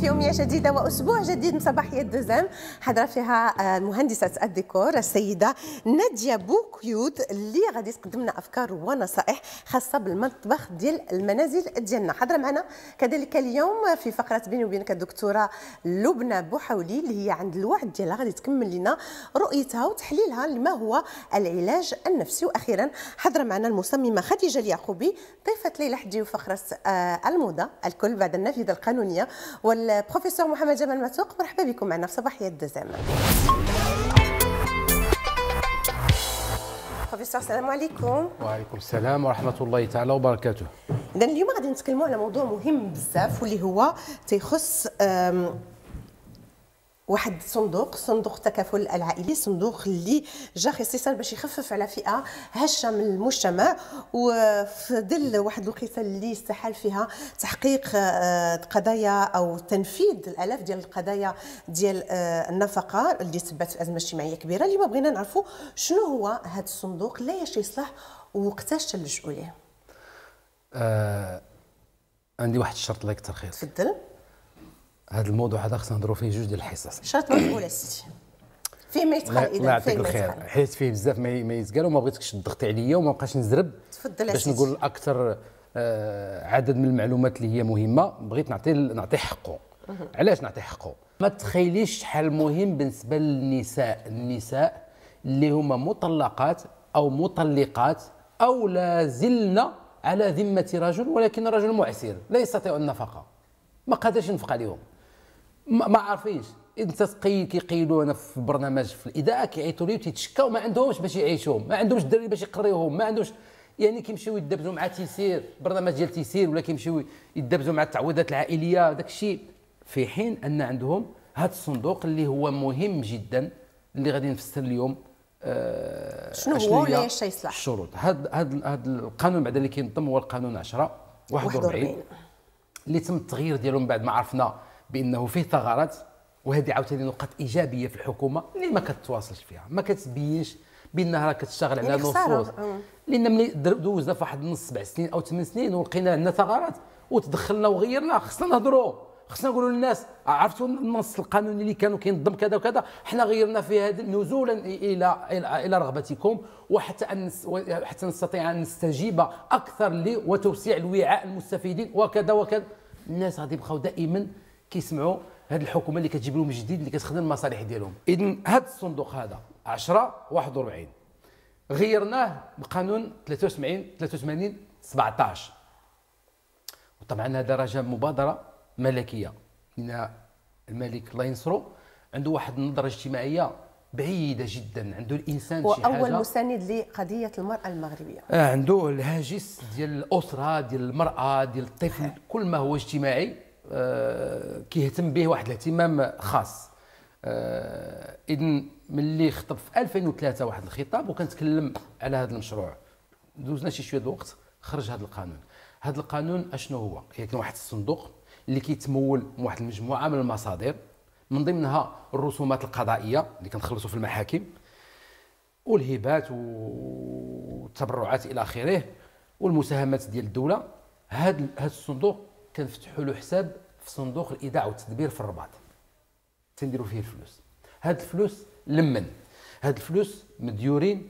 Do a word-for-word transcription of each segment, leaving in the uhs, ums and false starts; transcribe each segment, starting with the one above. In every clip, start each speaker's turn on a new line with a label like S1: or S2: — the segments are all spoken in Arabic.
S1: في يومية جديدة وأسبوع جديد من صباحية دوزام، حضرة فيها مهندسة الديكور السيدة نادية بوكيود اللي غادي تقدم لنا أفكار ونصائح خاصة بالمطبخ ديال المنازل ديالنا. حضرة معنا كذلك اليوم في فقرة بيني وبينك الدكتورة لبنى بوحولي اللي هي عند الوعد ديالها غادي تكمل لنا رؤيتها وتحليلها لما هو العلاج النفسي. وأخيرا حضرة معنا المصممة خديجة اليعقوبي، ضيفة ليلى حدي وفقرة الموضة الكل بعد النافذة القانونية، والبروفيسور محمد جمال ماتوق. مرحبا بكم معنا في صباحية دوزام. بروفيسور السلام عليكم.
S2: وعليكم السلام ورحمة الله تعالى وبركاته.
S1: إذا اليوم غادي نتكلموا على موضوع مهم بزاف واللي هو تيخص واحد صندوق صندوق التكافل العائلي، صندوق اللي جا خصيصا باش يخفف على فئه هشه من المجتمع، وفي ظل واحد الوقيته اللي استحال فيها تحقيق قضايا او تنفيذ الالاف ديال القضايا ديال النفقه اللي تسببت في ازمه اجتماعيه كبيره. اليوم بغينا نعرفوا شنو هو هذا الصندوق، لا اش يصلح وقتاش تلجؤوا ليه.
S2: آه عندي واحد الشرط الله يكثر خير.
S1: تفضل.
S2: هذا الموضوع هذا خصنا نهضروا فيه جوج ديال الحصص.
S1: شرط مقبول سيدي. فيه ما يتقال اذا
S2: الله يعطيك الخير، حيت فيه بزاف ما يتقال وما بغيتكش تضغطي عليا وما بقاش نزرب.
S1: تفضل
S2: باش نقول اكثر آه عدد من المعلومات اللي هي مهمه، بغيت نعطي نعطي حقه. علاش نعطي حقه؟ ما تخيليش شحال مهم بالنسبه للنساء، النساء اللي هما مطلقات او مطلقات او لا زلنا على ذمه رجل ولكن رجل معسر لا يستطيع النفقه، ما قادرش ينفق عليهم، ما عارفينش. انت تقيل كيقيلوا انا في برنامج في الاذاعه كيعيطوا لي وتيتشكاو ما عندهمش باش يعيشوهم، ما عندهمش الدراري باش يقريوهم، ما عندهمش، يعني كيمشيو يدبزوا مع تيسير، برنامج ديال تيسير، ولا كيمشيو يدبزوا مع التعويضات العائليه داك الشيء، في حين ان عندهم هذا الصندوق اللي هو مهم جدا اللي غادي نفسر اليوم. آه
S1: شنو هو ولا اش يصلح؟ الشروط.
S2: هذا هذا هذا القانون بعد اللي كينظم هو القانون عشرة واحد وأربعين اللي تم التغيير ديالو من بعد ما عرفنا بانه فيه ثغرات، وهذه عاوتاني نقاط ايجابيه في الحكومه اللي ما كتواصلش فيها، ما كتبينش بانها راه كتشتغل على نصوص، لان ملي دوزنا في واحد النص سبع سنين او ثمان سنين ولقينا عندنا ثغرات وتدخلنا وغيرنا، خصنا نهضروا، خصنا نقولوا للناس عرفتوا النص القانوني اللي كانوا كينظم كذا وكذا، حنا غيرنا في هذا نزولا الى الى الى رغبتكم، وحتى ان حتى نستطيع ان نستجيب اكثر ل وتوسيع الوعاء المستفيدين وكذا وكذا. الناس غادي يبقاو دائما كيسمعوا هذه الحكومه اللي كتجيب لهم جديد اللي كتخدم المصالح ديالهم. اذا هذا الصندوق هذا عشرة واحد وأربعين غيرناه بقانون ثلاثة وسبعين ثلاثة وثمانين سبعطاش، وطبعا هذا راه جا مبادره ملكيه من الملك الله ينصرو، عنده واحد النظره اجتماعيه بعيده جدا، عنده الانسان شي حاجه،
S1: واول مساند لقضيه المراه المغربيه،
S2: آه عنده الهاجس ديال الاسره ديال المراه ديال الطفل، كل ما هو اجتماعي آه كيهتم به واحد الاهتمام خاص. آه اذا ملي خطب في ألفين وثلاثة واحد الخطاب وكنتكلم على هذا المشروع، دوزنا شي شويه الوقت خرج هذا القانون. هذا القانون اشنو هو؟ هي كان واحد الصندوق اللي كيتمول من واحد المجموعه من المصادر، من ضمنها الرسومات القضائيه اللي كنخلصوا في المحاكم والهبات والتبرعات الى اخره والمساهمات ديال الدوله. هذا هذا الصندوق كنفتحوا له حساب في صندوق الايداع والتدبير في الرباط، تنديروا فيه الفلوس. هاد الفلوس لمن هاد الفلوس مديورين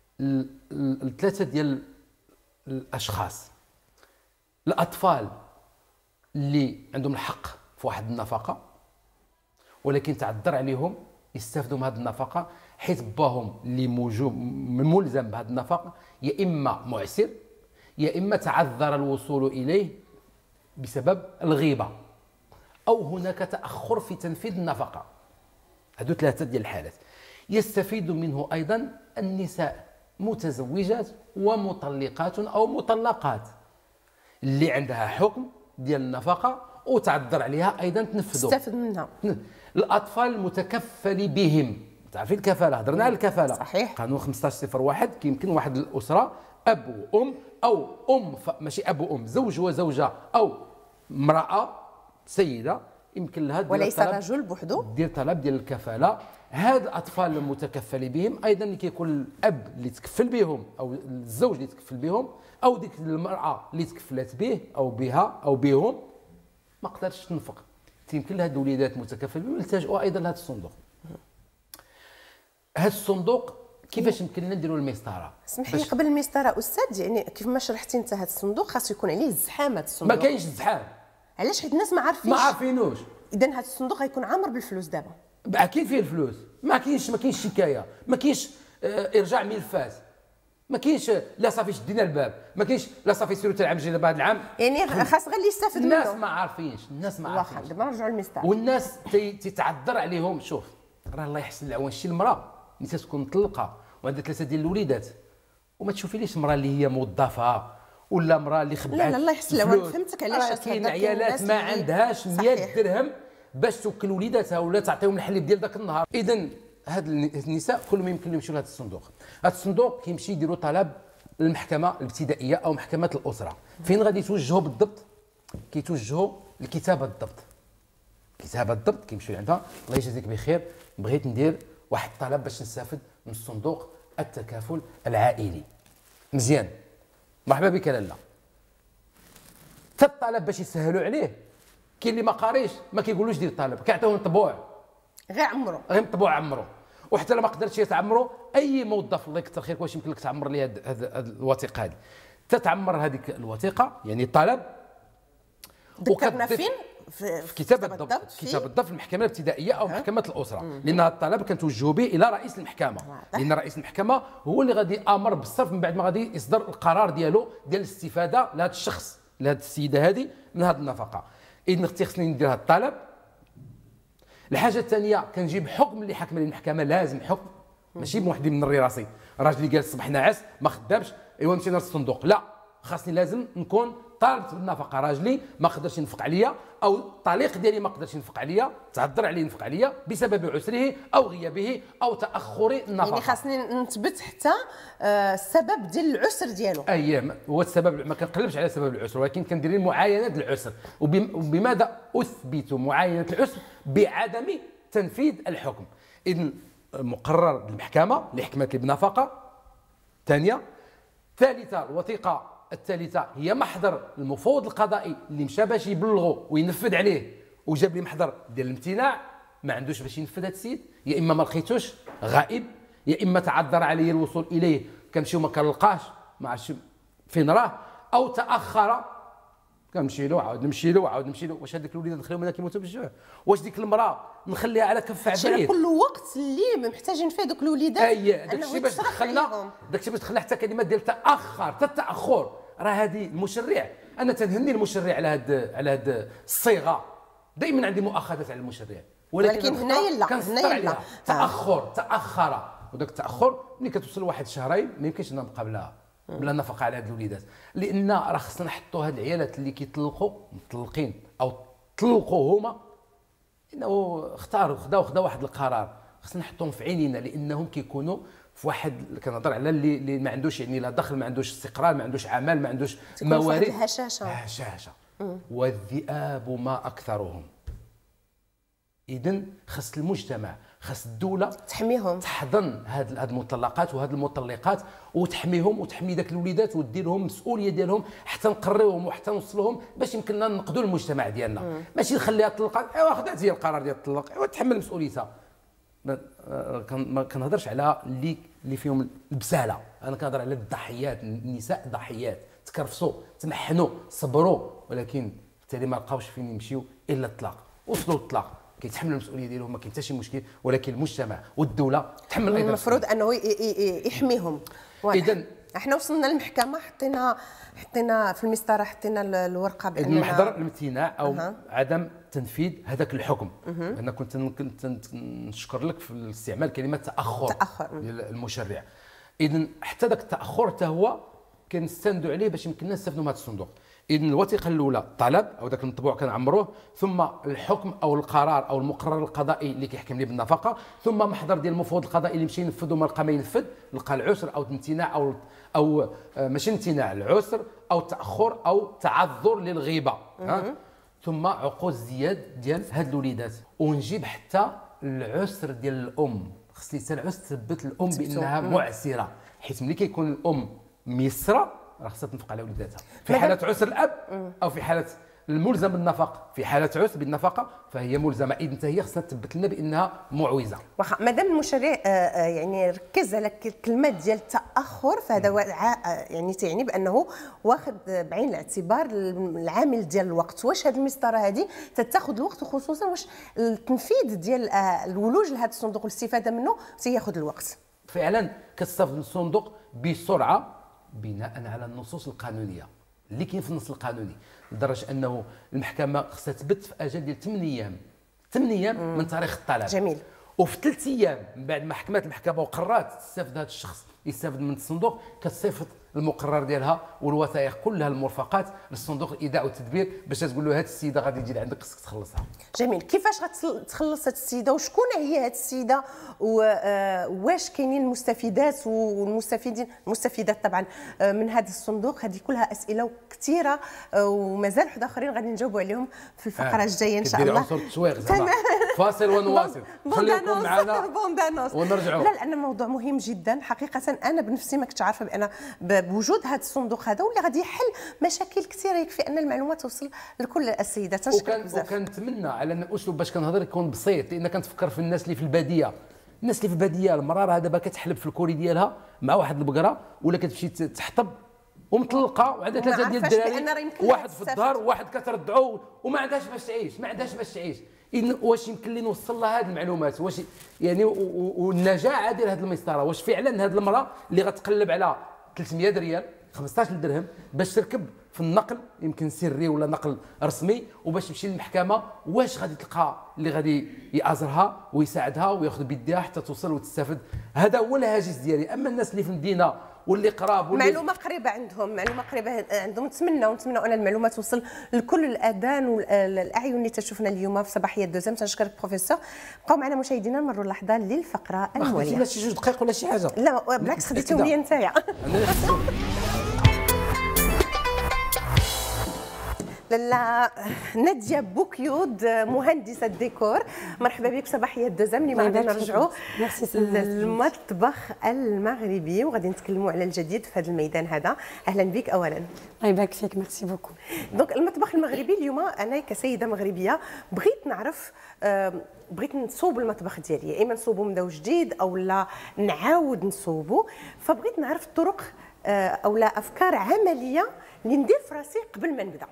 S2: لثلاثه ديال الاشخاص: الاطفال اللي عندهم الحق في واحد النفقه ولكن تعذر عليهم يستافدوا من هذه النفقه، حيت باهم اللي موجود ملزم بهذه النفقه يا اما معسر يا اما تعذر الوصول اليه بسبب الغيبه او هناك تاخر في تنفيذ النفقه. هذو ثلاثه ديال الحالات. يستفيد منه ايضا النساء متزوجات ومطلقات او مطلقات اللي عندها حكم ديال النفقه وتعذر عليها ايضا تنفذوا،
S1: تستافد منها.
S2: الاطفال المتكفل بهم، تعرفين الكفاله، هضرنا على الكفاله،
S1: صحيح.
S2: قانون خمسطاش صفر واحد كيمكن واحد الاسره اب وام او ام ف... ماشي اب وام، زوج وزوجه او امراه سيده يمكن لها
S1: وليس الرجل بوحدو
S2: دير طلب ديال الكفاله. هاد الاطفال المتكفل بهم ايضا اللي كيكون الاب اللي تكفل بهم او الزوج اللي تكفل بهم او ديك المراه اللي تكفلت به او بها او بهم ما قدرتش تنفق، يمكن لهاد الوليدات متكفلين يلتجئوا ايضا لهذا الصندوق. هذا الصندوق كيفاش يمكن لنا نديروا المسطره؟
S1: اسمح لي قبل المسطره استاذ، يعني كيف ما شرحتي انت هذا الصندوق خاصو يكون عليه الزحام. هذا الصندوق
S2: ما كاينش الزحام.
S1: علاش؟ حيت الناس ما عارفينش
S2: ما عارفينوش.
S1: اذا هذا الصندوق غيكون عامر بالفلوس دابا.
S2: اكيد فيه الفلوس، ما كاينش ما كاينش شكايه، ما كاينش آه ارجاع ملفات، ما كاينش لا صافي شدينا الباب، ما كاينش لا صافي سيروا العام الجاي دابا هذا العام.
S1: يعني خاص غير اللي يستافد منه.
S2: الناس ما عارفينش، الناس ما عارفينش.
S1: واخا دابا نرجعوا للمسطره.
S2: والناس تتعذر عليهم. شوف راه الله يحسن العوان، شي المراه اللي تكون مطلقه وعندها ثلاثه ديال الوليدات وما تشوفيليش مراه اللي هي موظفه ولا مراه اللي خبعت.
S1: لا لا الله يحسن العوان، فهمتك علاش.
S2: كاين عيالات ما عندهاش مية درهم باش توكل وليداتها ولا تعطيهم الحليب ديال ذاك النهار. اذا هاد النساء كلهم يمكن لهم يمشيو لهذا الصندوق. هذا الصندوق كيمشي يديروا طلب للمحكمه الابتدائيه او محكمه الاسره. فين غادي يتوجهوا بالضبط؟ كيتوجهوا لكتابه الضبط. كتابه الضبط كيمشيو عندها. الله يجازيك بخير، بغيت ندير واحد الطلب باش نستافد من صندوق التكافل العائلي. مزيان، مرحبا بك لاله. حتى الطلب باش يسهلوا عليه كاين اللي ما قاريش ما كيقولوش دير الطلب، كيعطيوه مطبوع
S1: غير عمرو،
S2: غير مطبوع عمرو. وحتى لو ما قدرتش تعمرو، اي موظف الله يكثر خيرك واش يمكن لك تعمر لي هذه الوثيقه هذه، تتعمر هذيك الوثيقه يعني الطلب.
S1: ذكرنا فين؟
S2: في كتاب الضبط. كتاب الضبط في المحكمه الابتدائيه او محكمه الاسره، لان هذا الطلب كنتوجهوا به الى رئيس المحكمه، لان رئيس المحكمه هو اللي غادي يامر بالصرف من بعد ما غادي يصدر القرار ديالو ديال الاستفاده لهذا الشخص لهذه السيده هذه من هذه النفقه. اذا اختي خصني ندير هذا الطلب. الحاجه الثانيه كنجيب حكم اللي حكم لي المحكمه، لازم حكم ماشي بوحدي من ري راسي، راجلي قال الصباح ناعس ما خدامش ايوا مشينا للصندوق، لا خاصني لازم نكون طالبت بالنفقه، راجلي ما قدرش ينفق عليا او الطليق ديالي ما قدرش ينفق عليا، تعذر عليه ينفق عليا بسبب عسره او غيابه او تاخر النفقه.
S1: يعني خاصني نثبت حتى آه السبب ديال العسر ديالو.
S2: اييه هو السبب، ما كنقلبش على سبب العسر ولكن كندير معاينه العسر. وبماذا اثبت معاينه العسر؟ بعدم تنفيذ الحكم. اذا مقرر المحكمه اللي حكمت لي بنفقه. ثانيه ثالثه الوثيقه الثالثه هي محضر المفوض القضائي اللي مشى باش يبلغه وينفذ عليه وجاب لي محضر ديال الامتناع، ما عندوش باش ينفذ هذا السيد، يا اما ما لقيتوش غائب، يا اما تعذر علي الوصول اليه كنمشيو ما كنلقاش ما عرفتش فين راه، او تاخر كنمشي له عاود نمشي له عاود نمشي له. واش هذيك الوليدات نخليهم هنا كيموتوا بالجوع؟ واش ديك المراه نخليها على كف عفريت؟
S1: كل وقت اللي محتاجين فيه دوك الوليدات.
S2: اييه داك الشيء باش دخلنا داك الشيء باش دخلنا حتى كلمات ديال تاخر. حتى التاخر راه هذه المشرع، انا تنهني المشرع على هاد على هاد الصيغه، دائما عندي مؤاخذات على المشرع، ولكن,
S1: ولكن هنايا لا هنايا لا
S2: تاخر تاخر. وداك التاخر ملي كتوصل لواحد شهرين ما يمكنش نبقى بلا بلا نفقه على هاد الوليدات، لان راه خصنا نحطوا هاد العيالات اللي كيطلقوا مطلقين او طلقوا هما، انه اختاروا خداو خداو واحد القرار، خصنا نحطوهم في عينينا لانهم كيكونوا في واحد، كنهضر على اللي اللي ما عندوش يعني لا دخل، ما عندوش استقرار، ما عندوش عمل، ما عندوش موارد،
S1: هشاشه
S2: هشاشه. والذئاب ما اكثرهم. اذا خص المجتمع خص الدوله
S1: تحميهم،
S2: تحضن هاد هاد المطلقات وهاد المطلقات وتحميهم وتحمي داك الوليدات ودير لهم المسؤوليه ديالهم حتى نقريوهم وحتى نوصلوهم باش يمكننا ننقذوا المجتمع ديالنا. مم. ماشي نخليها تطلقات ايوا خدات هي القرار ديال الطلاق ايوا تحمل مسؤوليتها. ما كنهضرش على اللي اللي فيهم البساله، انا كنهضر على الضحيات، النساء ضحيات تكرفسوا تمحنوا صبروا ولكن بالتالي ما لقاوش فين يمشيو الا الطلاق، وصلوا للطلاق كيتحملوا المسؤوليه ديالهم ما كاين حتى شي مشكل، ولكن المجتمع والدوله تحمل ايضا
S1: المفروض انه يحميهم. اذا احنا وصلنا للمحكمه، حطينا حطينا في المسطره حطينا الورقه بان
S2: محضر الامتناع او أه. عدم تنفيذ هذاك الحكم. أه. انا كنت كنت نشكر لك في الاستعمال كلمه تاخر
S1: تاخر
S2: المشرع. اذا حتى ذاك التاخر حتى هو كنستندوا عليه باش يمكننا نستافدوا من هذا الصندوق. اذا الوثيقه الاولى طلب او ذاك المطبوع كنعمروه، ثم الحكم او القرار او المقرر القضائي اللي كيحكم لي بالنفقه، ثم محضر ديال المفوض القضائي اللي مشى ينفذ وما لقى ما ينفذ، لقى العسر او الامتناع او او ماشي امتناع العسر او تاخر او تعذر للغيبه. ها؟ ثم عقود الزياد ديال هاد الوليدات، ونجيب حتى العسر ديال الام. خصني حتى العسر تثبت الام بانها معسره، حيت ملي كيكون الام ميسره راه خصها تنفق على وليداتها في حاله عسر الاب او في حاله الملزم بالنفقه في حاله عسر بالنفقه فهي ملزمه، اذا حتى هي خصها تثبت لنا بانها معوزه.
S1: واخا مادام المشرع يعني ركز على الكلمه ديال التاخر، فهذا يعني تعني بانه واخد بعين الاعتبار العامل ديال الوقت. واش هذه المسطره هذه تتاخذ الوقت، وخصوصا واش التنفيذ ديال الولوج لهذا الصندوق والاستفاده منه سياخذ الوقت؟
S2: فعلا كتستافد الصندوق بسرعه بناء على النصوص القانونيه اللي كاين في النص القانوني، لدرجه انه المحكمه خصها تثبت في اجل ديال ثمانية ايام ثمانية ايام من تاريخ الطلب.
S1: جميل.
S2: وفي ثلاث ايام من بعد ما حكمت المحكمه وقررت تستافد هذا الشخص يستافد من الصندوق، كتصيفط المقرر ديالها والوثائق كلها المرفقات للصندوق الايداع والتدبير باش تقول له هذه السيده غادي تجي لعندك خصك تخلصها.
S1: جميل. كيفاش غتخلص هذه السيده، وشكون هي هذه السيده، وواش كاينين المستفيدات والمستفيدين المستفيدات طبعا من هذا الصندوق؟ هذه كلها اسئله كثيره ومازال واحد اخرين غادي نجاوبوا عليهم في الفقره آه. الجايه ان شاء الله.
S2: عنصر التسويق زعما فاصل ونواصل. خليكم معنا ونرجعوا.
S1: لا لان الموضوع مهم جدا حقيقه. انا بنفسي ما كنتش عارفه بان بوجود هذا الصندوق هذا واللي غادي يحل مشاكل كثيره، يكفي ان المعلومات توصل لكل السيدات.
S2: وكان وكنتمنى على ان الاسلوب باش كنهضر يكون بسيط، لان كنتفكر في الناس اللي في الباديه. الناس اللي في الباديه المراه راه دابا كتحلب في الكوري ديالها مع واحد البقره، ولا كتمشي تحطب ومطلقه وعندها ثلاثه ديال الدراري، واحد في الدار وواحد كترضعو وما عندهاش باش تعيش، ما عندهاش باش تعيش. إذن واش يمكن لي نوصل لها هذه المعلومات؟ واش يعني والنجاعه ديال هذه المسطره، واش فعلا هذه المراه اللي غتقلب على ثلاثمية ريال خمسطاش درهم باش تركب في النقل يمكن سري ولا نقل رسمي وباش تمشي للمحكمه، واش غادي تلقى اللي غادي يأزرها ويساعدها وياخذ بيديها حتى توصل وتستافد؟ هذا هو الهاجس ديالي. اما الناس اللي في المدينه واللي قراب واللي
S1: معلومه قريبه عندهم، معلومه قريبه عندهم، نتمنوا نتمنوا ان المعلومه توصل لكل الاذان والاعين اللي تشوفنا اليوم في صباحيه دوزام. تنشكرك بروفيسور. بقاو معنا مشاهدينا، نمروا اللحظه للفقره المواليه.
S2: ما شي جوج دقائق ولا شي حاجه؟
S1: لا بالعكس خديتهم لي نتايا. لاله ناديه بوكيود مهندسه ديكور، مرحبا بك صباحيه دوزام. اللي غادي نرجعوا للمطبخ المغربي وغادي نتكلموا على الجديد في هذا الميدان هذا. اهلا بك اولا.
S3: الله يبارك فيك، ميرسي بوكو.
S1: دونك المطبخ المغربي اليوم انا كسيده مغربيه بغيت نعرف، بغيت نصوب المطبخ ديالي، يا اما نصوبو من جديد او لا نعاود نصوبو، فبغيت نعرف الطرق او لا افكار عمليه اللي ندير في راسي قبل ما نبدا.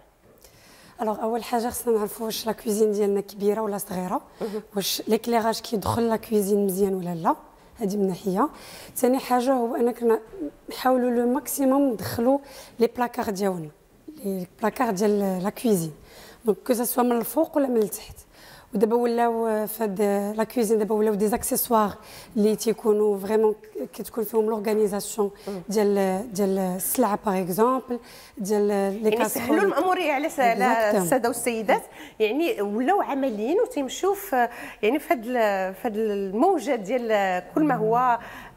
S3: الوغ اول حاجه خصنا نعرفوا واش لا كوزين ديالنا كبيره ولا صغيره، واش ليكليراج كيدخل لا كوزين مزيان ولا لا، هذه من ناحيه. ثاني حاجه هو انك نحاولوا لو ماكسيموم ندخلوا لي بلاكار ديالنا، لي بلاكار ديال لا كوزين، دونك كو سوا من الفوق ولا من التحت. ودابا ولاو في هاد لا كوزين دابا ولاو دي زاكسيسوار اللي تيكونوا فريمون كتكون فيهم لورغانيزاسيون ديال ديال السلعه باغ اكزومبل، ديال لي
S1: كاسرول. يعني سهلوا الماموريه على الساده والسيدات، يعني ولاو عمليين وتيمشوا في يعني في هاد في هاد الموجه ديال كل ما هو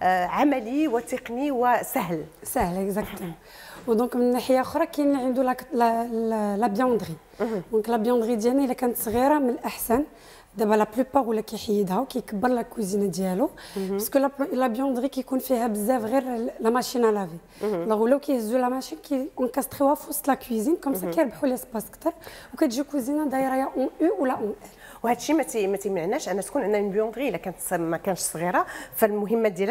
S1: عملي وتقني وسهل.
S3: سهل اكزاكتومون. ودونك من ناحيه اخرى كاين اللي عنده لا لا لا بيوندري. دونك لا بيوندري ديالنا الا كانت صغيره من الاحسن. دابا لا بلوبار ولا كيحيدها وكيكبر لا كوزينه ديالو، باسكو لا بيوندري كيكون فيها بزاف غير لا ماشين ا لافي. دونك ولاو كيهزوا لا ماشين كي اونكاستريوها في وسط لا كوزين، كوم سا كيربحوا ليسباس اكثر وكتجي كوزينه دايره يا اون او ولا اون ال.
S1: وهذا الشيء ما ما تيمنعناش ان تكون عندنا بيوندري الا كانت ما كانش صغيره، فالمهمات ديالها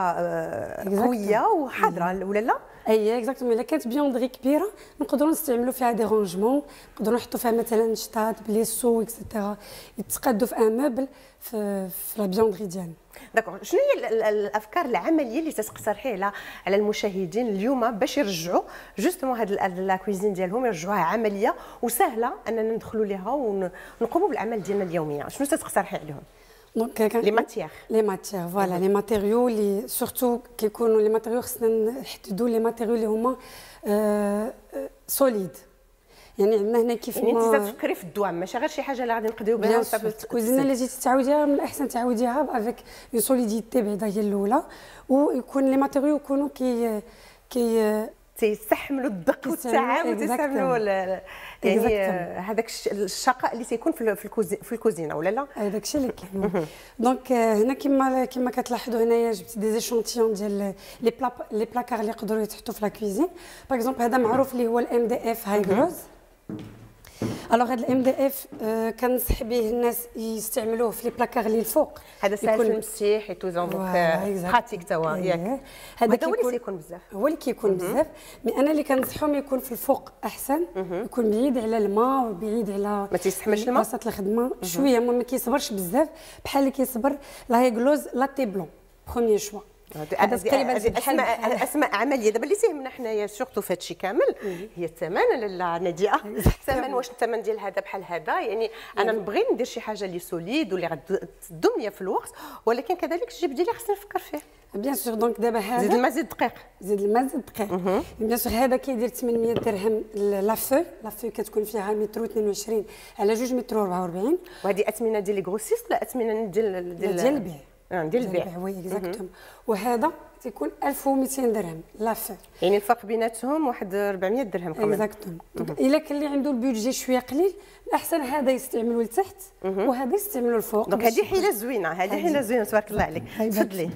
S1: تتبقى قويه وحاضره ولا لا؟
S3: اي اكزاكتومون. الا كانت بيوندري كبيره نقدروا نستعملوا فيها دي رونجمون، نقدروا نحطوا فيها مثلا شطات بليسو اكسيتيرا يتقادوا في ان موبل في في لا بيوندري ديالنا.
S1: داكور. شنو هي الافكار العمليه اللي تقترحي على على المشاهدين اليوم باش يرجعوا جوستومون هاد لا كويزين ديالهم يرجعوها عمليه وسهله اننا ندخلوا ليها ونقوموا بالاعمال ديالنا اليوميه؟ شنو تقترحي عليهم؟
S3: دونك
S1: لي ماتيير
S3: لي ماتيير فوالا لي ماتيريو اللي سورتو كيكونوا لي ماتيريو خصنا نحددوا لي ماتيريو اللي هما سوليد. يعني عندنا هنا كيف
S1: يعني انت تفكري في الدوام ماشي غير شي حاجه اللي غادي نقضيو بها
S3: وصافي. الكوزينه اللي جيتي تعاوديها من الاحسن تعاوديها افيك اون سوليديتي بعدا هي الاولى، ويكون لي ماتيريو يكونوا كي كي
S1: تيستحملوا الدق والتعب وتستعملوا يعني هذاك الشقاء اللي تيكون في الكوزينه في الكوزينه ولا لا؟
S3: هذاك الشيء اللي كاين. دونك هنا كما كما كتلاحظوا هنايا جبت دي زيشونتيون ديال لي بلا لي بلاكار اللي يقدروا يتحطوا في لا كوزين. باغ اكزومبل هذا معروف اللي هو الام دي اف هاي جروز. الوغ هذا الام دي اف كنصح به الناس يستعملوه في لي بلاكار اللي الفوق.
S1: هذا سهل في المسيح اي تو دونك براتيك توا ياك.
S3: هذا
S1: هو اللي يكون بزاف،
S3: هو اللي كيكون بزاف. مي انا اللي كنصحهم يكون في الفوق احسن، يكون بعيد على الماء وبعيد على
S1: ما تيستحملش الماء
S3: وسط الخدمه شويه، ما كيصبرش بزاف بحال اللي كيصبر لا هيغلوز لا تي بلون بروميير شوا.
S1: هذا تقريبا اسماء اسماء عمليه. دابا اللي تيهمنا حنايا سورتو في هذا الشيء كامل هي الثمن. لا ناديه الثمن، واش الثمن ديال هذا بحال هذا؟ يعني انا نبغي ندير شي حاجه اللي سوليد واللي غتدوم ليا في الوقت، ولكن كذلك الجيب ديالي خصني نفكر فيه.
S3: بيان سور دونك دابا هذا
S1: زيد الماء زيد دقيق،
S3: زيد الماء زيد دقيق. بيان سور هذا كيدير ثمنمية درهم لا فو. لا فو كتكون فيها متر واثنين وعشرين على جوج متر وأربعة وأربعين.
S1: وهذه اثمنه ديال لي غروسيست ولا اثمنه ديال
S3: ديال ديال البيع؟
S1: ديال البيع
S3: وي اكزاكتوم. وهذا تيكون ألف ومئتين درهم لا فو.
S1: يعني الفرق بيناتهم واحد أربعمية درهم كمان.
S3: اكزاكتوم. الا كان اللي عنده البيدجي شويه قليل الاحسن هذا يستعملوا لتحت وهذا يستعملوا الفوق.
S1: دونك هذه حيله زوينه، هذه حيله زوينه تبارك الله عليك. تفضلي.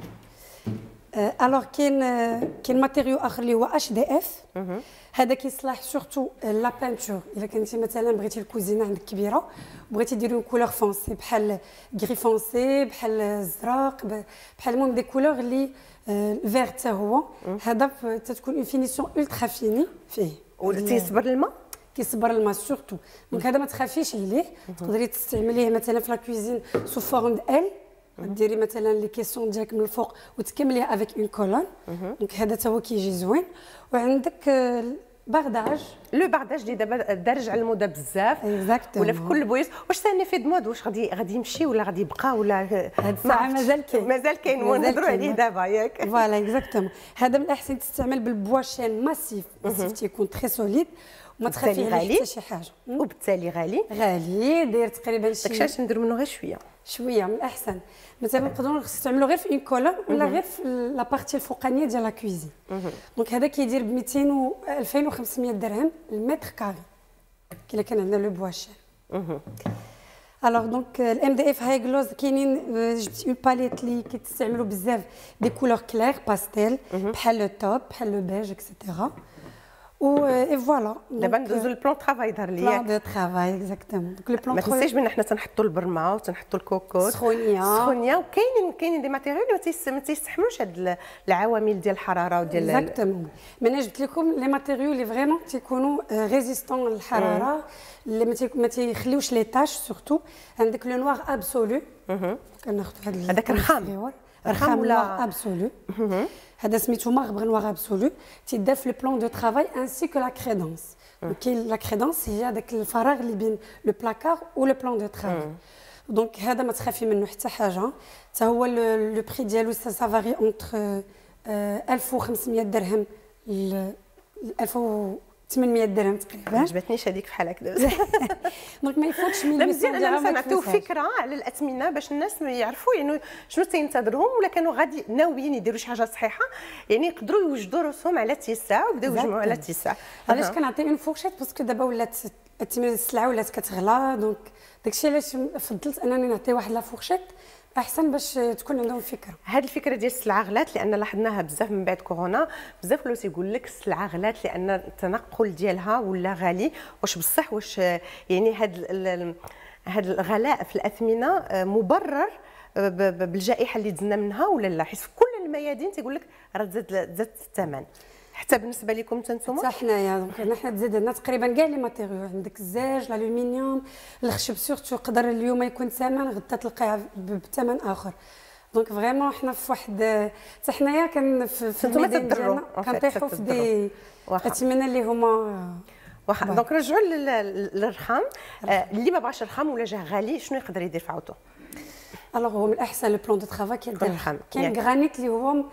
S3: الوغ كاين كاين ماتيريو اخر اللي هو اش دي اف. هذا كيصلح سورتو لا بانتور. الا كنتي مثلا بغيتي الكوزينه عندك كبيره وبغيتي ديري كولور فونسي بحال غري فونسي بحال الزرق بحال المهم دي كولور اللي الفيغ حتى هو هذا تتكون اون فينيسيون الترا فيني فيه.
S1: وتيصبر الماء؟
S3: كيصبر الماء سورتو. دونك هذا ما تخافيش عليه. تقدري تستعمليه مثلا في لا كوزين سو فورم ال، ديري مثلا لي كيسون ديالك من الفوق وتكمليه افيك اون كولون. دونك هذا حتى هو كيجي زوين. وعندك بارداج. لو
S1: بارداج اللي دابا دارج على الموضه بزاف
S3: ولا
S1: في كل بويس. واش ثاني في دمود واش غادي غادي يمشي ولا غادي يبقى ولا
S3: هاد الساعه مازال كاين
S1: مازال كاين ونهضروا عليه دابا ياك.
S3: فوالا اكزاكتومون. هذا من الاحسن تستعمل بالبواشين ماسيف. ماسيف تيكون تري سوليد وما تخافي عليه حتى شي حاجه.
S1: وبالتالي غالي
S3: غالي داير تقريبا شي
S1: داكشي علاش نديرو منه غير شويه
S3: شويه من الاحسن. مثلا نقدروا نستعملوا غير في اون كولون ولا غير في لا بارتي الفوقانيه ديال لا كويزين. دونك هذا كيدير ب مئتين و ألفين وخمسمية درهم المتر كاري كي كان عندنا لو بواشين. الوغ دونك الام دي اف هاي جلوز كاينين جبت اون باليت اللي كيتستعملوا بزاف دي كولور كلير باستيل بحال لو توب بحال لو بيج اكسيتيرا. و اي فوالا
S1: دابا ندوزو للبلون طرافاي ظهر ليا.
S3: بلون دو طرافاي اكزاكتومون. دونك لو بلون
S1: ما تنسيش بان حنا تنحطوا البرمه وتنحطوا الكوكوط
S3: سخونيه
S1: سخونيه. وكاينين كاينين دي ماتيريال ما تيستحملوش هاد العوامل ديال الحراره وديال
S3: اكزاكتومون. مي انا جبت لكم لي ماتيريال اللي فريمون تيكونوا ريزيستون للحراره اللي ما تيخليوش لي تاش. سورتو عندك لو نوار ابسولو. كناخذ هذا
S1: هذاك رخام
S3: رخام ولا ابسولو. هذا سميتو ماربر نوار ابسولو تيدار في لو بلون دو طرافاي انسي كو لا كريدونس. كاين لا كريدونس هي هذاك الفراغ اللي بين لو بلاكار و لو بلون دو طرافاي. دونك هذا ما تخافي منه حتى حاجه. حتى هو لو بري ديالو سا سافاري اونتر ألف وخمسمية درهم ل ألف وثمانمية درهم تقريبا.
S1: ما عجبتنيش هذيك بحال هكذا.
S3: دونك ما يفوتش مية وثمانمية درهم.
S1: انا نعطيو فكره على الاثمنه باش الناس يعرفوا يعني شنو تينتظرهم، ولا كانوا غادي ناويين يديروا شي حاجه صحيحه يعني يقدروا يوجدوا راسهم على اتساع ويبداو يجمعوا على اتساع.
S3: علاش كنعطي اون فورشيت باسكو دابا ولات الثمن السلعه ولات كتغلى. دونك داكشي علاش فضلت انني نعطي واحد لا فورشيت احسن باش تكون عندهم فكره.
S1: هذه الفكره ديال السلعه غلات لان لاحظناها بزاف من بعد كورونا. بزاف ولاو تيقول لك السلعه غلات لان التنقل ديالها ولا غالي. واش بصح واش يعني هذا هذا الغلاء في الاثمنه مبرر بالجائحه اللي دزنا منها ولا لا؟ حيت في كل الميادين تيقول لك راه زاد زاد الثمن. حتى بالنسبه لكم انتم
S3: حتى حنايا دونك حنا تزاد لنا تقريبا كاع لي ماتيريو. عندك الزاج الالومنيوم الخشب سورتو يقدر اليوم يكون ثمن غدا تلقاه بثمن اخر. دونك فريمون حنا في واحد حتى حنايا كان في الميدان ديالنا كنطيحوا في دي اثمنه اللي هما
S1: واخا. دونك نرجعوا للرخام. اللي ما بغاش الرخام ولا جاه غالي شنو يقدر يدير في عوضه؟
S3: الوغ هو من الاحسن لو بلون دو طرافاي كيدير الرخام. كاين غرانيت اللي هو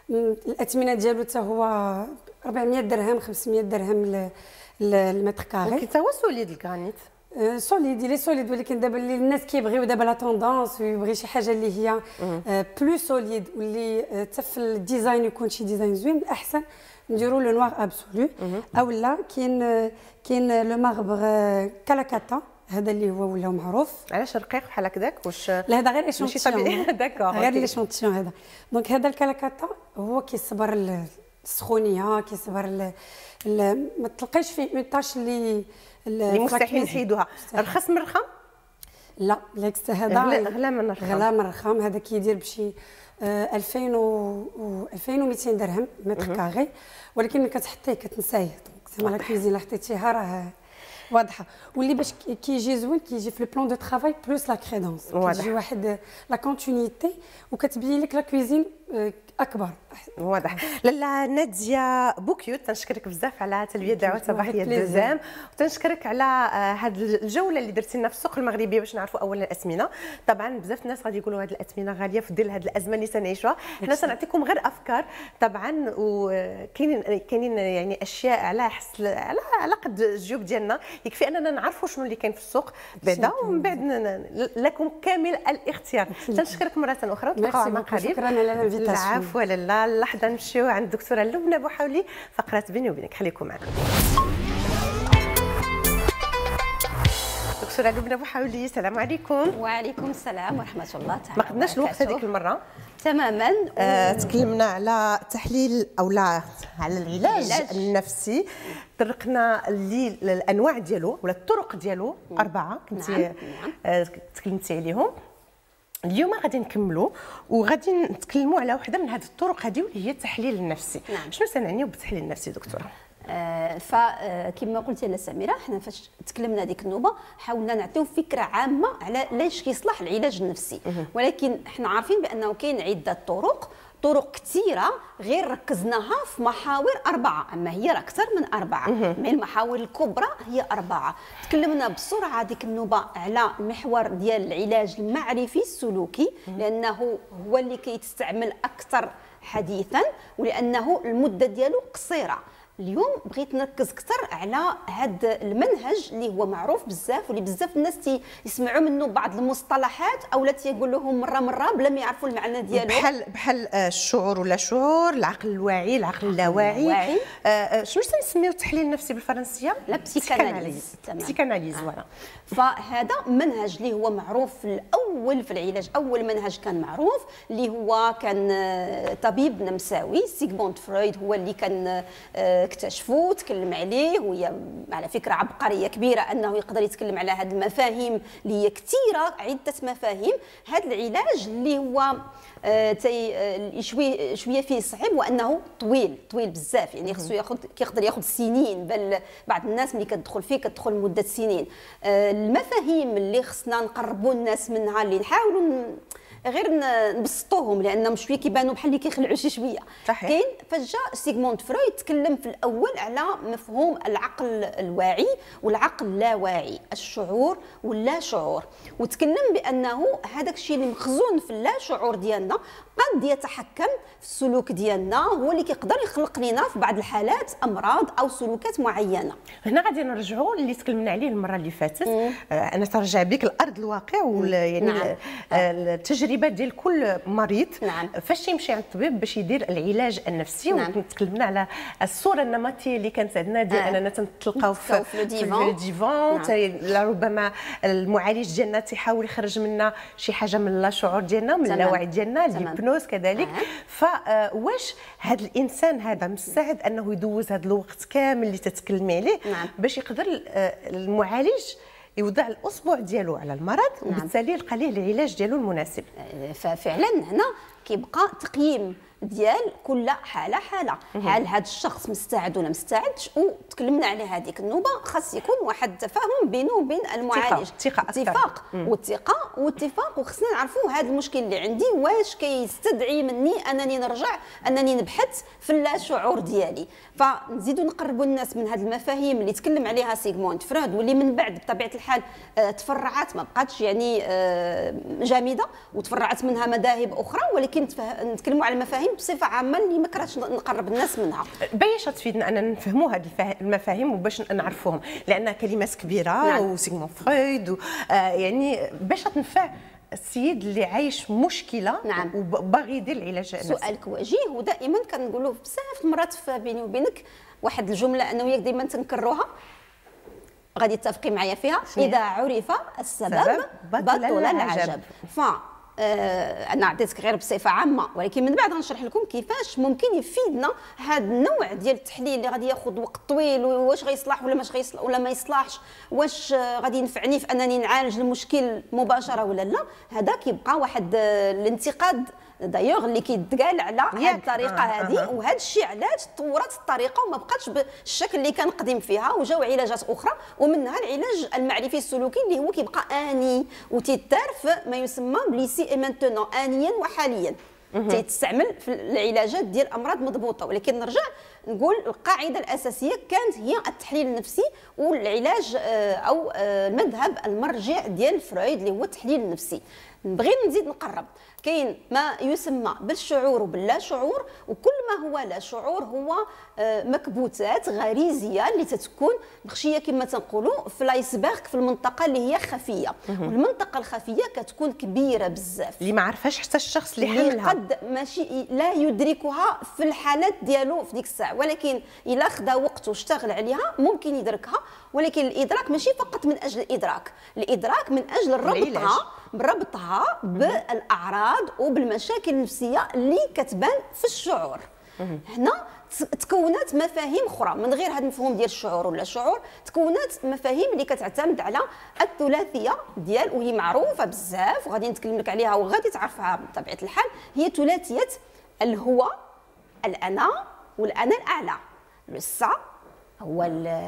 S3: الاثمنه ديالو حتى هو أربعمية درهم خمسمية درهم للمتر كاري.
S1: كي تا هو سوليد الغرانيت
S3: سوليد لي سوليد. ولكن دابا اللي الناس كيبغيو دابا لا توندونس ويبغي شي حاجه اللي هي بلو سوليد واللي حتى في الديزاين يكون شي ديزاين زوين الاحسن نديروا لو نوار ابسولو. اولا كاين كاين لو ماربر كالاكاتا هذا اللي هو ولا معروف.
S1: علاش رقيق بحال هكذاك؟ واش
S3: لا هذا غير ايشونتيون.
S1: داكور
S3: غير ايشونتيون هذا. دونك هذا الكالاكاتا هو كيصبر السخونيه كيصبر ما تلقايش فيه اون طاش اللي
S1: اللي مستحيل نحيدوها. رخص من الرخام؟
S3: لا بالعكس هذا
S1: غلا من الرخام.
S3: غلا من الرخام. هذا كيدير بشي ألفين و ألفين ومئتين درهم متر كاري، ولكن ملي كتحطيه كتنسايه. زعما لا كوزين حطيتيها راه واضحه. واللي باش كيجي زوين كيجي في البلان دو ترافاي بلوس لا كريدونس، كتجي واحد لا كونتينيتي وكتبين لك لا كوزين اكبر.
S1: واضح. لاله ناديه بوكيوت، تنشكرك بزاف على تلبيه دعوه صباحيه دوزام، وتنشكرك على هذه الجوله اللي درتي لنا في السوق المغربي باش نعرفوا اولا الاثمنه. طبعا بزاف الناس غادي يقولوا هذه الاثمنه غاليه في ظل هذه الازمه اللي سنعيشوها، حنا سنعطيكم غير افكار طبعا، وكاينين كاينين يعني اشياء على حس على على قد الجيوب ديالنا، يكفي اننا نعرفوا شنو اللي كاين في السوق بعدا، ومن بعد لكم كامل الاختيار. تنشكرك مره اخرى، نتلاقاو مع قريب.
S3: شكرا على الانفيتاسيون.
S1: العفو لاله. اللحظه نمشيو عند الدكتوره لبنى بوحولي، فقره بيني وبينك، خليكم معنا. دكتوره لبنى بوحولي، السلام عليكم.
S4: وعليكم السلام ورحمه الله تعالى.
S1: ما قدناش الوقت هذيك المره
S4: تماما.
S1: آه، تكلمنا على تحليل او لا على العلاج, العلاج النفسي، طرقنا للانواع ديالو ولا الطرق ديالو اربعه كنتي نعم. آه، تكلمتي عليهم. اليوم غادي نكملوا وغادي نتكلموا على وحده من هذه الطرق هذه، واللي هي التحليل النفسي. نعم. شنو سنعنيو بالتحليل النفسي دكتوره؟
S4: آه فكما قلتي لاله سميره، حنا فاش تكلمنا ديك النوبه حاولنا نعطيو فكره عامه على ليش كيصلح العلاج النفسي، ولكن حنا عارفين بانه كاين عده طرق طرق كثيره، غير ركزناها في محاور اربعه، اما هي راه اكثر من اربعه. من المحاور الكبرى هي اربعه. تكلمنا بسرعه ديك النوبه على المحور ديال العلاج المعرفي السلوكي، لانه هو اللي كيتستعمل اكثر حديثا، ولانه المده ديالو قصيره. اليوم بغيت نركز اكثر على هذا المنهج اللي هو معروف بزاف، واللي بزاف الناس تيسمعوا منه بعض المصطلحات او لا تيقول لهم مره مره بلا ما يعرفوا المعنى ديالو،
S1: بحال بحال الشعور ولا شعور، العقل الواعي، العقل اللاواعي. آه شنو تنسميو التحليل النفسي بالفرنسيه؟
S4: لا بسيكاناليز.
S1: بسيكاناليز فوالا.
S4: فهذا منهج اللي هو معروف الاول في العلاج، اول منهج كان معروف اللي هو كان طبيب نمساوي سيغموند فرويد هو اللي كان اكتشفوه وتكلم عليه، وهي على فكره عبقريه كبيره انه يقدر يتكلم على هذه المفاهيم اللي هي كثيره، عده مفاهيم. هذا العلاج اللي هو آه تي شويه شويه فيه صعيب، وانه طويل طويل بزاف، يعني خصو ياخذ كيقدر ياخذ سنين، بل بعض الناس ملي كتدخل فيه كتدخل مده سنين. آه المفاهيم اللي خصنا نقربوا الناس منها، اللي نحاولوا غير نبسطوهم لانهم شويه كيبانوا بحال اللي كيخلعوا شي شويه. كاين فاش جا سيغموند فرويد تكلم في الاول على مفهوم العقل الواعي والعقل اللاواعي، الشعور واللا شعور، وتكلم بانه هذاك الشيء اللي مخزون في اللا شعور ديالنا قد يتحكم في السلوك ديالنا، هو اللي كيقدر يخلق لنا في بعض الحالات امراض او سلوكات معينه.
S1: هنا غادي نرجعوا اللي تكلمنا عليه المره اللي فاتت. آه انا ترجع بك لارض الواقع، يعني نعم. التجربه ديال كل مريض. نعم. فاش يمشي عند الطبيب باش يدير العلاج النفسي. نعم. وتكلمنا على الصوره النمطيه اللي كانت عندنا ديال آه. اننا تنتلقاو في, في الديفان. نعم. ربما المعالج ديالنا تيحاول يخرج منا شي حاجه من اللا شعور ديالنا، من اللاوعي ديالنا، الهيبنوز كذلك. آه. فواش هذا الانسان هذا مستعد انه يدوز هذا الوقت كامل اللي تتكلمي عليه؟ نعم. باش يقدر المعالج يوضع الاصبع ديالو على المرض. نعم. وبالتالي يلقى ليه العلاج ديالو المناسب.
S4: ففعلا هنا كيبقى تقييم ديال كل حاله حاله، هل هذا الشخص مستعد ولا مستعدش، وتكلمنا على هذيك النوبه خاص يكون واحد التفاهم بينه وبين المعالج، اتفاق والثقه واتفاق، وخصنا نعرفوا هذا المشكل اللي عندي واش كيستدعي مني انني نرجع انني نبحث في اللا شعور ديالي. فنزيدوا نقربوا الناس من هذه المفاهيم اللي تكلم عليها سيغموند فرويد، واللي من بعد بطبيعه الحال تفرعات، ما بقاتش يعني جامده، وتفرعت منها مذاهب اخرى، ولكن نتكلموا على المفاهيم بصفه عامه اللي ما كرهتش نقرب الناس منها.
S1: باش تفيدنا اننا نفهموا هذه المفاهيم وباش نعرفوهم، لان كلمات كبيره. نعم. وسيغموند فرويد و... آه يعني باش تنفع السيد اللي عايش مشكله. نعم. وباغي يدير العلاج النفسي.
S4: سؤالك وجيه، ودائما كنقولوا بزاف المرات بيني وبينك واحد الجمله انا وياك دائما تنكروها، غادي تتفقي معايا فيها. اذا عرف السبب بطل العجب. ف آه انا عطيتك غير بصفه عامه، ولكن من بعد غنشرح لكم كيفاش ممكن يفيدنا هذا النوع ديال التحليل اللي غادي ياخذ وقت طويل، واش غيصلح ولا ماش غيصلح ولا ما يصلحش، واش غادي ينفعني في انني نعالج المشكل مباشره ولا لا. هذا كيبقى واحد الانتقاد دايوغ اللي كيتقال على هذه الطريقه هذه، وهذا الشيء علاش تطورت الطريقه وما بقاتش بالشكل اللي كان قديم فيها، وجاو علاجات اخرى ومنها العلاج المعرفي السلوكي اللي هو كيبقى اني وتيدار في ما يسمى بليسي اي مانتونون، انيا وحاليا تيتستعمل في العلاجات ديال امراض مضبوطه. ولكن نرجع نقول القاعده الاساسيه كانت هي التحليل النفسي والعلاج او المذهب المرجع ديال فرويد اللي هو التحليل النفسي. نبغي نزيد نقرب، كاين ما يسمى بالشعور وباللا شعور، وكل ما هو لا شعور هو مكبوتات غريزيه اللي تتكون مخشيه كما تنقولوا في الايسبرغ في المنطقه اللي هي خفيه، والمنطقه الخفيه كتكون كبيره بزاف
S1: اللي ما عرفهاش حتى الشخص اللي
S4: اللي
S1: حملها،
S4: قد ماشي لا يدركها في الحالات ديالو في ديك الساعه، ولكن الا خدا وقت واشتغل عليها ممكن يدركها. ولكن الادراك ماشي فقط من اجل الادراك، الادراك من اجل ربطها بربطها بالاعراض وبالمشاكل النفسيه اللي كتبان في الشعور. هنا تكونات مفاهيم اخرى من غير هذا المفهوم ديال الشعور ولا الشعور، تكونات مفاهيم اللي كتعتمد على الثلاثيه ديال، وهي معروفه بزاف وغادي نتكلم لك عليها وغادي تعرفها بطبيعه الحال، هي ثلاثيه الهو، الانا والانا الاعلى. لسا هو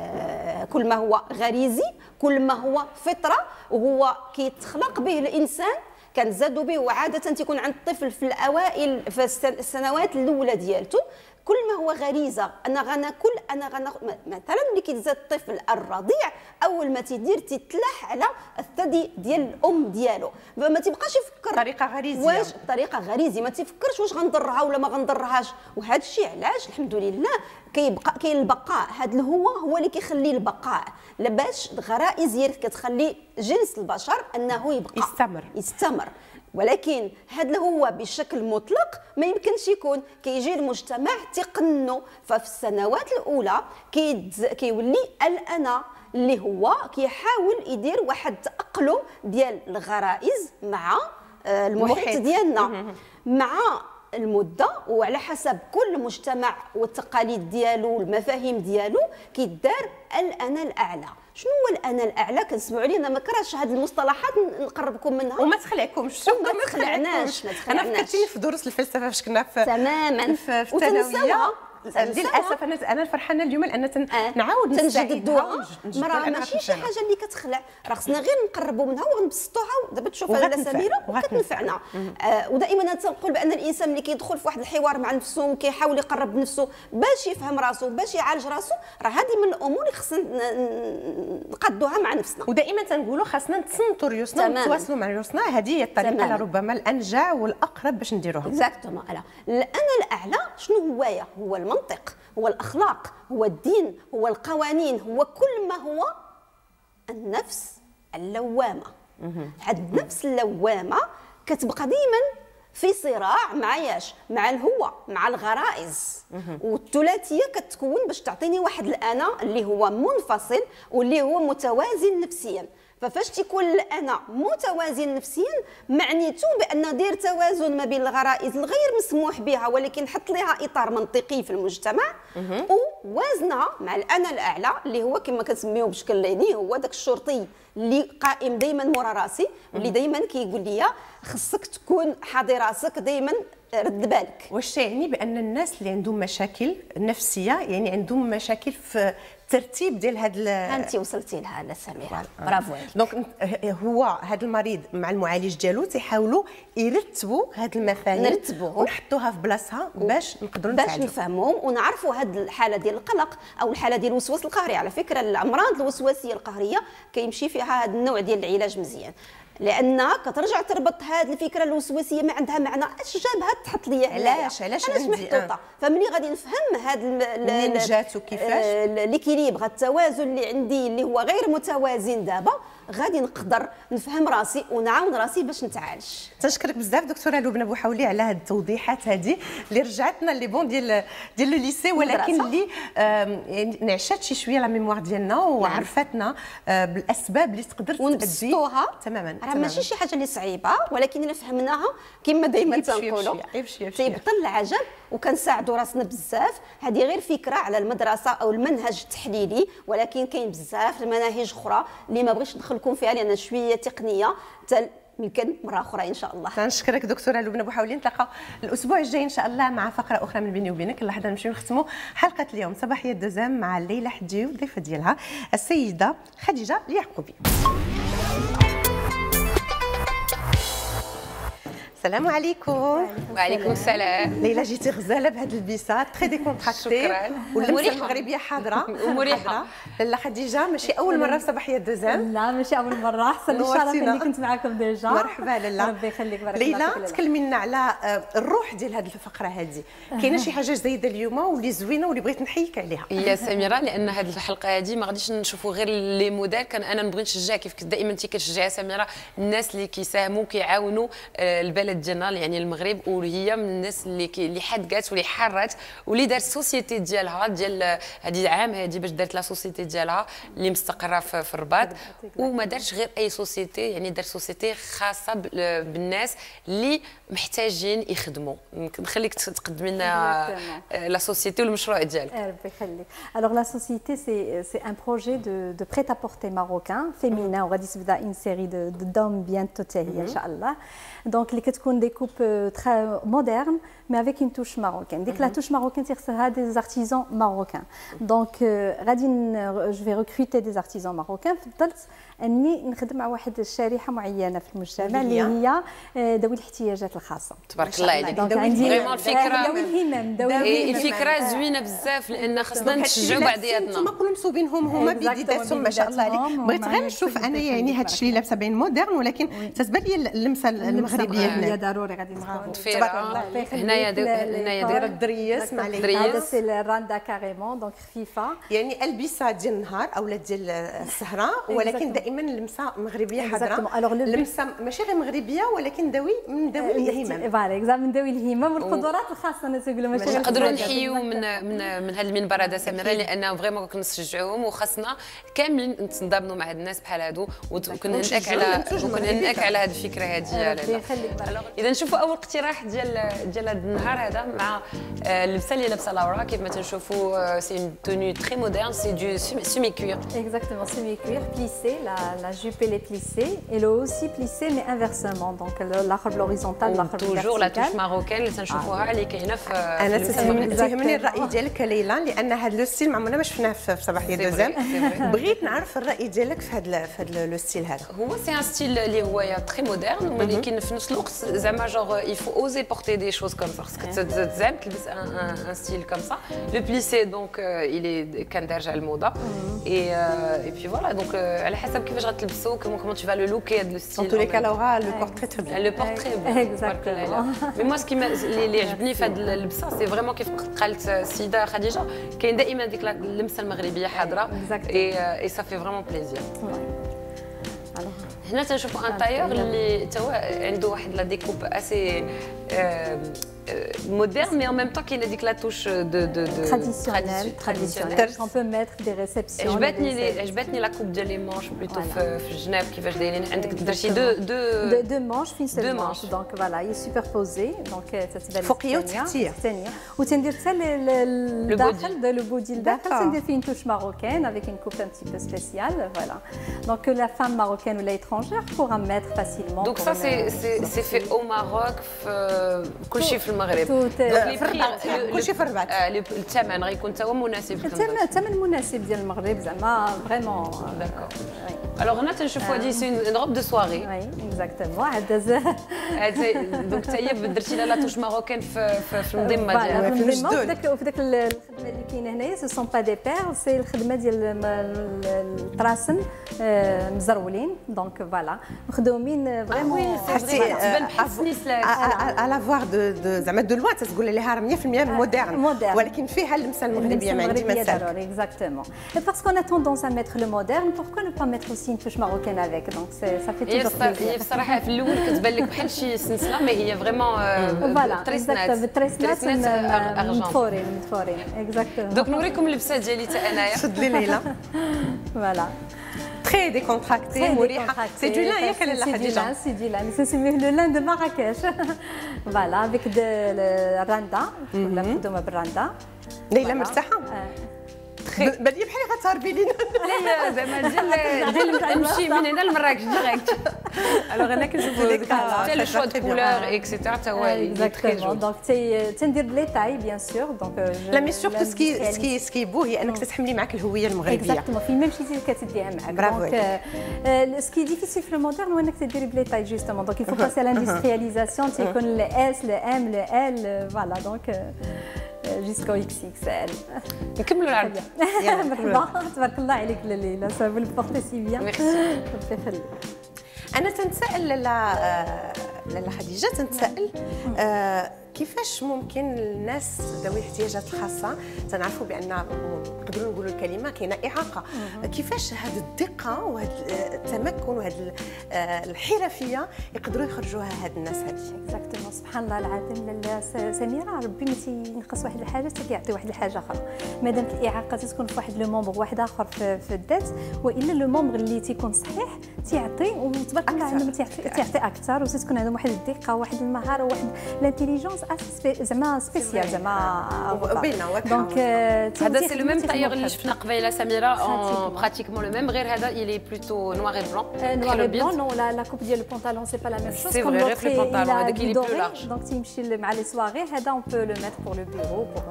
S4: كل ما هو غريزي، كل ما هو فطره وهو كيتخلق به الانسان، كنزادوا به وعاده تيكون عند الطفل في الاوائل في السنوات الاولى ديالته، كل ما هو غريزه انا غناكل انا غناخذ. مثلا ملي كيتزاد الطفل الرضيع اول ما تيدير تيتلاح على الثدي ديال الام ديالو، ما تيبقاش يفكر
S1: طريقه غريزيه،
S4: واش طريقه غريزيه ما تيفكرش واش غنضرها ولا ما غنضرهاش. وهذا الشيء علاش الحمد لله كيبقى كاين البقاء، هذا الهو هو اللي كيخلي البقاء، لباش الغرائز ديالك كتخلي جنس البشر انه يبقى
S1: يستمر
S4: يستمر. ولكن هذا اللي هو بشكل مطلق ما يمكنش يكون، كيجي المجتمع تيقنو. ففي السنوات الاولى كيولي الانا اللي هو كيحاول يدير واحد التاقلم ديال الغرائز مع المحيط ديالنا مع المده، وعلى حسب كل مجتمع والتقاليد ديالو والمفاهيم ديالو كيدار الانا الاعلى. شنو هو الانا الاعلى؟ كنسمعوا عليه، انا ما كرهتش هذه المصطلحات نقربكم منها
S1: وما تخلعكمش
S4: وما تخلعناش.
S1: انا فكرتيني في دروس الفلسفه فاش كنا في
S4: تماما
S1: في الثانويه. للاسف انا انا فرحانه اليوم لان تن... آه. نعاود
S4: نجددوها، راه ماشي شي حاجه اللي كتخلع، راه خصنا غير نقربوا منها ونبسطوها. ودابا تشوف هذه سميره وكتنفعنا. آه ودائما انا تنقول بان الانسان ملي كيدخل في واحد الحوار مع نفسه وكيحاول يقرب نفسه باش يفهم راسه باش يعالج راسه، راه هذه من الامور اللي خصنا نقدوها مع نفسنا.
S1: ودائما تنقولوا خاصنا نتصنتوا ريوسنا ونتواصلوا مع ريوسنا، هذه هي الطريقه ربما الانجع والاقرب باش نديروها.
S4: اكزاكتومون. الانا الاعلى شنو هو؟ هو المنطق، هو الاخلاق، هو الدين، هو القوانين، هو كل ما هو النفس اللوامه. هاد النفس اللوامه كتبقى دائما في صراع مع ياش؟ مع الهوى، مع الغرائز. والثلاثيه كتكون باش تعطيني واحد الانا اللي هو منفصل واللي هو متوازن نفسيا. ففاش تيكون الانا متوازن نفسيا معنيته بان دير توازن ما بين الغرائز الغير مسموح بها ولكن حط لها اطار منطقي في المجتمع، ووازنها مع الانا الاعلى اللي هو كما كنسميوه بشكل ليني هو داك الشرطي اللي قائم دائما مورا راسي، واللي دائما كيقول لي خصك تكون حاضر راسك دائما رد بالك.
S1: واش يعني بان الناس اللي عندهم مشاكل نفسيه يعني عندهم مشاكل في الترتيب ديال هاد
S4: انت وصلتي لها لا سميره، برافو عليك.
S1: دونك هو هذا المريض مع المعالج ديالو تيحاولوا يرتبوا هاد المفاهيم
S4: نرتبوهم
S1: ونحطوها في بلاصتها باش نقدروا
S4: باش نفهموهم ونعرفوا هاد الحاله ديال القلق او الحاله ديال الوسواس القهري. على فكره الامراض الوسواسيه القهريه كيمشي فيها هذا النوع ديال العلاج مزيان، لانها كترجع تربط هذه الفكره الوسواسيه ما عندها معنى. اش جابها تحط لي
S1: علاش علاش
S4: علاش محطوطه؟ فملي غادي نفهم هذا
S1: منين جات وكيفاش
S4: ليكيليبر، التوازن اللي عندي اللي هو غير متوازن دابا، غادي نقدر نفهم راسي ونعاون راسي باش نتعالج.
S1: تنشكرك بزاف دكتوره لبنى بوحولي على هذه التوضيحات هذه اللي رجعتنا لي بون ديال ديال لو ليسي، ولكن اللي يعني نعشات شي شويه لا ميموار ديالنا وعرفتنا بالاسباب اللي تقدر
S4: ونبسطوها
S1: تماما
S4: راه ماشي شي حاجه اللي صعيبه، ولكن الا فهمناها كما دائما تنقولوا تيبطل العجب وكنساعدوا راسنا بزاف. هذه غير فكره على المدرسه او المنهج التحليلي، ولكن كاين بزاف المناهج اخرى اللي ما بغيتش ندخلكم فيها لان شويه تقنيه يمكن مره اخرى ان شاء الله.
S1: نشكرك دكتوره لبنى بوحاولي. نتلاقاو الاسبوع الجاي ان شاء الله مع فقره اخرى من بيني وبينك. اللحظه نمشيو نختموا حلقه اليوم صباحيه دوزام مع ليلى حديو الضيفه ديالها السيده خديجه اليعقوبي. السلام عليكم.
S5: وعليكم السلام.
S1: ليلى جيتي غزاله بهذه البيسات تري ديكونتراكتي واللمسه المغربيه حاضره
S5: ومريحه.
S1: لاله خديجه ماشي اول مره في صباحيه دوزام.
S6: لا ماشي اول مره، حصل لي الشرف اني كنت معكم ديجا.
S1: مرحبا لاله.
S6: ربي يخليك. بارك الله فيك.
S1: ليلى تكلمي لنا على الروح ديال هذه الفقره هذه. كاينه شي حاجه زايده اليوم واللي زوينه واللي بغيت نحييك عليها؟
S5: يا سميره، لان هذه الحلقه هذه ما غاديش نشوفوا غير لي موديل، كان انا نبغي نشجع كيف كنت دائما انت كتشجعي سميره الناس اللي كيساهموا كيعاونوا البلد ديالنا يعني المغرب، وهي من الناس اللي اللي حدقات واللي حرات واللي دارت السوسيتي ديالها ديال هذه العام هذه باش دارت لا سوسيتي ديالها اللي مستقره في الرباط، وما دارتش غير اي سوسيتي، يعني دارت سوسيتي خاصه بالناس اللي محتاجين يخدموا. نخليك تقدمي لنا لا سوسيتي والمشروع ديالك.
S6: ربي يخليك. Alors la société c'est c'est un projet de de prêt-à-porter marocain féminin وغادي تبدا une série de de d'hommes bientôt حتى هي ان شاء الله. Donc اللي كتكون دي كوب très modernes mais avec une touche marocaine. ديك لا touche marocaine تيخصها des artisans marocains. Donc غادي je vais recruter des artisans marocains. فضلت اني نخدم مع واحد الشريحه معينه في المجتمع اللي هي ذوي الاحتياجات الخاصه.
S5: تبارك الله عليك.
S6: دونك عندي
S5: فريمون الفكره
S6: ذوي الهمم ذوي
S5: الفكره زوينه بزاف لان خصنا نشجعوا بعضياتنا.
S1: انتم كلهم مصوبينهم هما بيديداتهم ما شاء الله عليك. بغيت غير نشوف انا يعني هذا الشيء اللي لابسه باين مودرن ولكن تتبان لي اللمسه المغربيه
S6: هي ضروري غادي نغاو.
S5: هنايا هنايا
S1: دايره الدريس مع
S6: هذا سي الراندا كاريمون دونك خفيفه
S1: يعني البسه ديال النهار اولا ديال السهره ولكن دائما اللمسه مغربيه حاضره. اللمسه ماشي غير مغربيه ولكن ذوي من ذوي الهمم.
S6: فوالا من ذوي الهمم والقدرات الخاصه الناس يقولوا ماشي غير
S5: نقدروا نحيوا من من من هذا المنبر هذا سميره لان فريمون كنشجعوهم وخاصنا كاملين نتضامنوا مع هاد الناس بحال هادو وكنهنئك على وكنهنئك على هذه الفكره هذه. اذا نشوفوا اول اقتراح ديال ديال هذا النهار هذا مع اللبسه اللي لابسه لورا كيف ما تنشوفوا سي اون توني تري مودرن سي دو سيمي كوير.
S6: Exactement, semi-cuir, plissé, la, la jupe elle est plissée et le haut aussi plissé mais inversement, donc l'arc l'horizontal, l'arc vertical.
S5: toujours la touche marocaine اللي تنشوفوها اللي كاينه في
S1: انا تهمني الراي ديالك ليلى لان هذا لو ستيل ما عمرنا ما شفناه في صباحيه دوزام. بغيت نعرف الراي ديالك في هذا في هذا لو ستيل هذا.
S5: هو سي ان ستيل اللي هو تري مودرن ولكن في نفس الوقت زعما جوغ il faut oser porter des choses comme ça خصك تزعم تلبس ان ستيل كوم سا. لو بليسي دونك il est كان دارج على الموضه et et puis voilà donc على حسب كيفاش غتلبسو كومون tu vas le looker هذا لو ستيل.
S1: En tous les cas Laura le porte très très bien.
S5: Le porte très bien.
S6: Exactement.
S5: Mais moi ce qui اللي عجبني في هذا اللبسه سي فريمون كيف قالت السيده خديجه كاين دائما ديك اللمسه المغربيه حاضره et ça fait vraiment plaisir. هنا تنشوفوا ان تايور اللي تا هو عنده واحد لا ديكوب اسي moderne mais en même temps qu'il a dit que la touche de de de
S6: traditionnelle traditionnelle on peut mettre des réceptions.
S5: عجبتني عجبتني لا كوب ديال لي مانش بلوتو في في الجناب كيفاش دايرين عندك درتي دو دو
S6: دو مانش فين سي مانش دونك فوالا هي سوبربوزي دونك تتبان
S1: فوقيه وتحتيه
S6: ثانيه وتندير حتى الداخل دو لو بودي الداخل تندير فيه توش ماروكان avec une coupe un petit peu spéciale voilà donc que la femme marocaine ou l'étrangère pourra mettre facilement.
S5: Donc ça c'est c'est c'est fait au Maroc كل شيء في المغرب.
S1: كلشي في الرباط.
S5: الثمن غيكون حتى هو مناسب.
S6: الثمن مناسب ديال المغرب زعما فريمون.
S5: داكور. الوغ هنا تنشوفوا هذه سي اون روب دو سواري.
S6: وي اكزاكتومون هذا
S5: دونك حتى هي درتي لها لا توش ماروكان في في المضمه ديالها.
S6: في المضمه وفي داك وفي داك الخدمه اللي كاينه هنايا سو سون با دي بير سي الخدمه ديال الطراسم مزرولين دونك فوالا مخدومين فريمون
S5: تبان بحال السنيسلات.
S1: على فوار دو زعما دو لوا تتقول لها مية في المية مودرن ولكن فيها اللمسه المغربيه ما عندي ما سالك.
S6: Exactement. Et parce qu'on a tendance à mettre le moderne, pourquoi ne pas mettre aussi une touche marocaine avec? Donc ça fait toujours plaisir.
S5: هي بصراحه في الاول كتبان لك بحال شي سلسله مي هي فريمون
S6: تريسنات بالتريسنات مدفورين مدفورين اكزاكتومون.
S5: دونك نوريكم اللبسه ديالي حتى انايا.
S1: شد لي ليلى.
S6: فوالا
S1: تري ديكونتراكتي مريحه. سي دو لان ياك لاله خديجه؟
S6: سي دو لان نسميه لو لان دو مراكش. فوالا افيك الراندا ولا مخدومه بالراندا.
S1: ليلى مرتاحه؟ بدي بحالي غتهربي لينا.
S5: لا زعما ديال ديال نمشي من هنا لمراكش ديريكت. الوغ انا كنشوفو حتى لو شوا دو كولور اكسيتيرا حتى هو
S6: اكزاكتومون. دونك تندير لي تاي بيان سور. دونك
S1: لا مي سورتو سكي سكي سكي بو هي انك تتحملي معاك الهويه المغربيه.
S6: اكزاكتومون فين ما مشيتي كتديها معاك. دونك سكي ديفيسيل في المودرن هو انك تديري بلي تاي جوستومون. دونك يفو باسي لاندسترياليزاسيون تيكون الاس لو ام لو ال فوالا دونك jusqu'au إكس إكس إل.
S5: نكملوا العرض.
S6: مرحبا تبارك الله عليك ليلى سا فو بورتي سي بيان.
S5: ميرسي.
S6: ربي يخليك.
S1: انا تنتسائل لاله لاله خديجه تنتسائل آه كيفاش ممكن الناس ذوي الاحتياجات الخاصه تنعرفوا بان نقدروا نقولوا الكلمه كاينه اعاقه، كيفاش هذه الدقه وهذا التمكن وهذه الحرفيه يقدروا يخرجوها هاد الناس هذه؟
S6: اكزاكتومون سبحان الله العظيم. سميره ربي ما تينقص واحد الحاجه حتى كيعطي واحد الحاجه اخرى. مادام الاعاقه تكون في واحد لو مومبر واحد اخر في, في الذات، والا لو مومبر اللي تيكون صحيح تيعطي وتبارك الله عندهم تيعطي اكثر وتكون عندهم واحد الدقه وواحد المهاره وواحد الانتيليجونس زعما سبيسيال زعما
S1: بينا.
S6: دونك
S5: هذا سي لو ميم طايور اللي شفنا قبيله سميره براتيكمون لو ميم غير هذا il est plutôt noir et blanc.
S6: noir et blanc non la la coupe ديال البونطالون سي با لا ميم شوز.
S5: سي فري غير في البونطالون هذاك اللي بلو لارج.
S6: دونك تيمشي مع لي سواري هذا اون بو لو ميتر بور لو بيرو بور.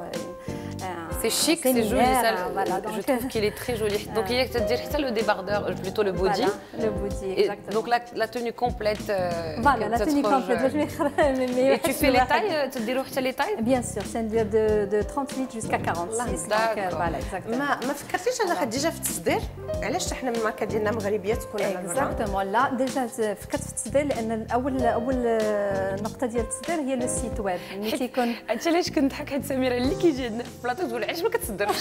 S5: C'est chic, c'est joli, ça, voilà, je trouve qu'il est très joli. Donc il y a que te dire ça le débardeur, plutôt le body.
S6: Voilà, le body, exactement.
S5: Et donc la, la tenue complète. Euh,
S6: voilà, la tenue complète.
S5: Et tu fais les tailles, tu te dis les tailles?
S6: Bien sûr, c'est de, de trente-huit jusqu'à quarante-six.
S5: Donc
S6: voilà, exactement.
S1: ما ما فكرتيش انا خديجه في التصدير؟ علاش حنا الماركه ديالنا مغربيه تكون على برا؟
S6: اكزاكتومون لا ديجا فكرت في التصدير لان اول اول نقطه ديال التصدير هي لو سيت ويب اللي تيكون.
S5: عرفتي علاش كنضحك حيت سميره اللي كيجي عندنا في البلاطو تقول علاش ما كتصدرش؟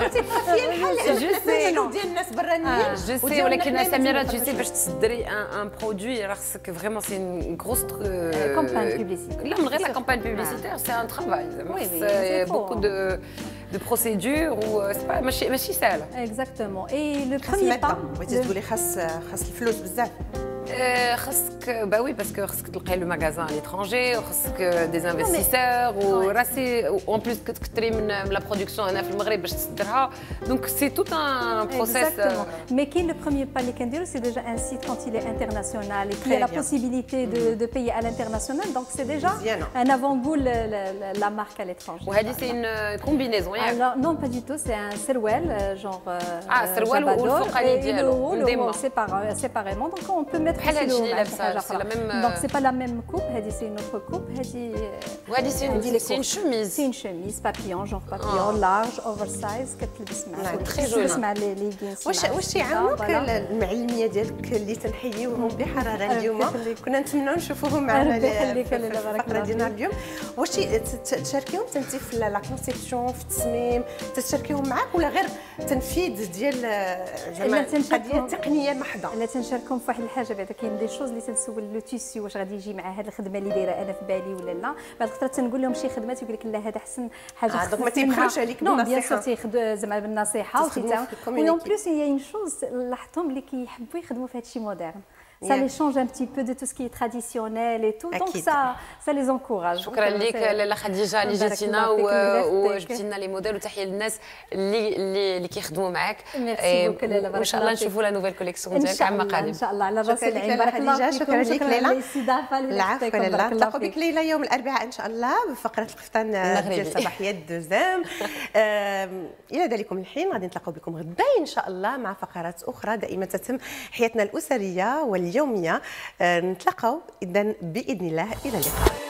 S1: هي الحل جو سي ديال الناس برانيين
S5: جو سي ولكن سميره جو سي باش تصدري ان برودوي راه خصك فريمون سي ان غروس
S6: كومبان بوبليسيتير.
S5: لا من غير لا كومبان بوبليسيتير سي ان ترافاي سي بوكو دو de procédures ou c'est pas ماشي ماشي سهله.
S6: اكزاكتومون اي لو بروميير با
S1: بغيتي تقولي خاص خاص الفلوس بزاف.
S5: خاصك با وي باسكو خاصك تلقاي لو ماغازان على ليترونجي وخاصك دي انفستيسور وراسي اون بليس كتكثري من لا برودكسيون هنا في المغرب باش تصدرها دونك سي توت ان بروسيس.
S6: اكزاكتومون مي كاين لو بروميير با اللي كنديرو سي ديجا ان سيت كونت il est international et qu'il y a la possibilité de de payer à l'international donc c'est déjà un avant-goût la marque à l'étranger.
S5: وهذه سي ان كومبينيزون ياك؟
S6: Alors non pas du tout, c'est un سروال genre
S5: ah السروال والفوقاني ديالو
S6: séparément donc on peut mettre
S5: بحال هادشي اللي لابسه سي لا ميم
S6: دونك سي با لا ميم كوب هذه سي نوتر كوب هذه
S5: وهذه سي سي ان شوميز
S6: سي ان شوميز بابيون جونغ بابيون لارج اوفر سايز كتلبس مع
S5: تري جولي
S6: تلبس مع لي ليغينز.
S1: واش واش تيعاونوك المعلميه ديالك اللي تنحييوهم بحراره اليوم كنا نتمنوا نشوفوهم معنا في الفقره ديالنا اليوم واش تشاركيهم انت في لا كونسيبسيون في التصميم تشاركيهم معاك ولا غير تنفيذ ديال زعما القضيه التقنيه محضه؟
S6: لا تنشاركهم في واحد الحاجه بعدا كاين دي شوز اللي تنسول لو تيسيو واش غادي يجي مع هذه الخدمه اللي دايره انا في بالي ولا لا. بعد الخطره تنقول لهم شي خدمه تيقول لك لا هذا احسن حاجه
S1: خصك دونك ما تيبخلوش عليك
S6: بالنصيحه. بيان سور تيخدموا زعما بالنصيحه وتيتعاون وي اون بليس هي اون شوز لاحظتهم اللي كيحبوا يخدموا في هذا الشيء مودرن. Ça les change un petit peu de tout ce qui est traditionnel et tout. Donc ça, ça les encourage.
S5: شكرا لك لاله خديجه اللي جيتينا وجبتي لنا لي موديل وتحيه للناس اللي اللي اللي كيخدموا معاك. وان شاء الله نشوفوا لا نوفيل كوليكسيون ديالك عام قادم.
S6: ان شاء الله على راس العين. بارك الله فيكم.
S1: شكرا لك ليلى.
S6: الاستضافه
S1: العفو لله. نلتقوا بك ليلى يوم الاربعاء ان شاء الله بفقره القفطان ديال صباحيات دوزام. الى ذلكم الحين غادي نتلاقاو بكم غدا ان شاء الله مع فقرات اخرى دائما تتم حياتنا الاسريه واليوميه. نتلاقاو اذا باذن الله الى اللقاء.